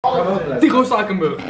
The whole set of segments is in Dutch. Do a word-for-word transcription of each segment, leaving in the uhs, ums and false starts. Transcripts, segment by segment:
Tigo Stakenburg.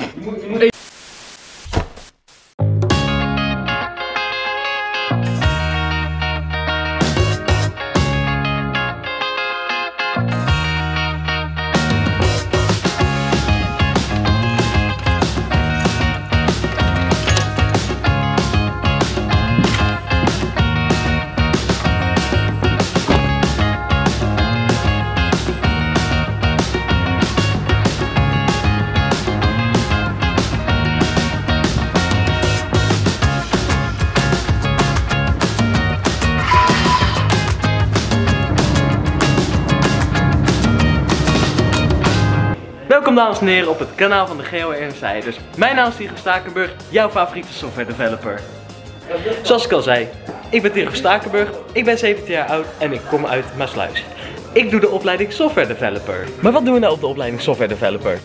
Welkom dames en heren op het kanaal van de G O R Insiders. Mijn naam is Tigo Stakenburg, jouw favoriete software developer. Zoals ik al zei, ik ben Tigo Stakenburg, ik ben zeventien jaar oud en ik kom uit Maasluis. Ik doe de opleiding software developer. Maar wat doen we nou op de opleiding software developer?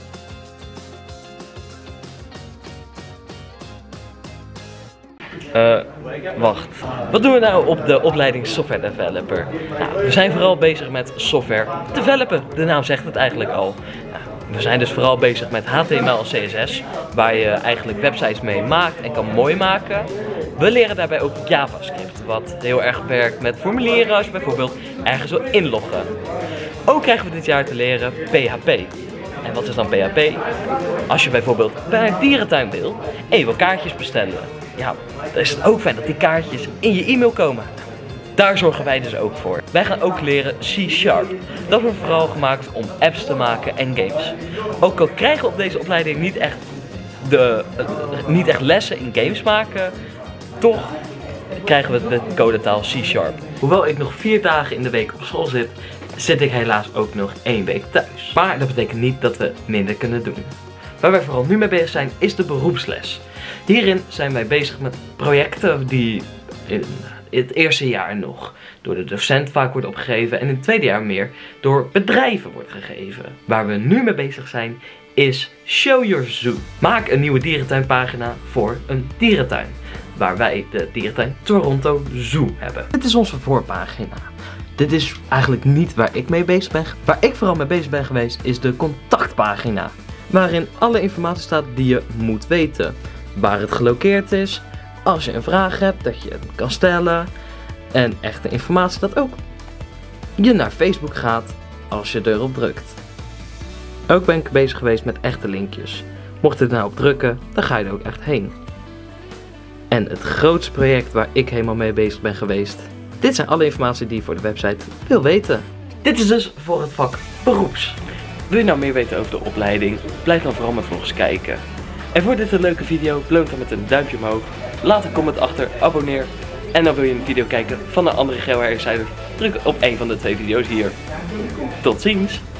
Uh, wacht. Wat doen we nou op de opleiding software developer? Nou, we zijn vooral bezig met software developen. De naam zegt het eigenlijk al. Nou, we zijn dus vooral bezig met H T M L en C S S, waar je eigenlijk websites mee maakt en kan mooi maken. We leren daarbij ook JavaScript, wat heel erg werkt met formulieren als je bijvoorbeeld ergens wil inloggen. Ook krijgen we dit jaar te leren P H P. En wat is dan P H P? Als je bijvoorbeeld bij een dierentuin wil en je wil kaartjes bestellen. Ja, dan is het ook fijn dat die kaartjes in je e-mail komen. Daar zorgen wij dus ook voor. Wij gaan ook leren C Sharp. Dat wordt vooral gemaakt om apps te maken en games. Ook al krijgen we op deze opleiding niet echt, de, uh, niet echt lessen in games maken, toch krijgen we de codetaal C Sharp. Hoewel ik nog vier dagen in de week op school zit, zit ik helaas ook nog één week thuis. Maar dat betekent niet dat we minder kunnen doen. Waar wij vooral nu mee bezig zijn is de beroepsles. Hierin zijn wij bezig met projecten die in het eerste jaar nog door de docent vaak worden opgegeven en in het tweede jaar meer door bedrijven wordt gegeven. Waar we nu mee bezig zijn is Show Your Zoo. Maak een nieuwe dierentuinpagina voor een dierentuin, waar wij de dierentuin Toronto Zoo hebben. Dit is onze voorpagina. Dit is eigenlijk niet waar ik mee bezig ben. Waar ik vooral mee bezig ben geweest is de contactpagina, waarin alle informatie staat die je moet weten. Waar het gelokeerd is, als je een vraag hebt, dat je het kan stellen. En echte informatie dat ook je naar Facebook gaat als je erop drukt. Ook ben ik bezig geweest met echte linkjes. Mocht je er nou op drukken, dan ga je er ook echt heen. En het grootste project waar ik helemaal mee bezig ben geweest. Dit zijn alle informatie die je voor de website wil weten. Dit is dus voor het vak beroeps. Wil je nou meer weten over de opleiding? Blijf dan vooral mijn vlogs kijken. En voor dit een leuke video, beloon dan met een duimpje omhoog. Laat een comment achter, abonneer. En dan wil je een video kijken van een andere G O R Insider, druk op een van de twee video's hier. Tot ziens!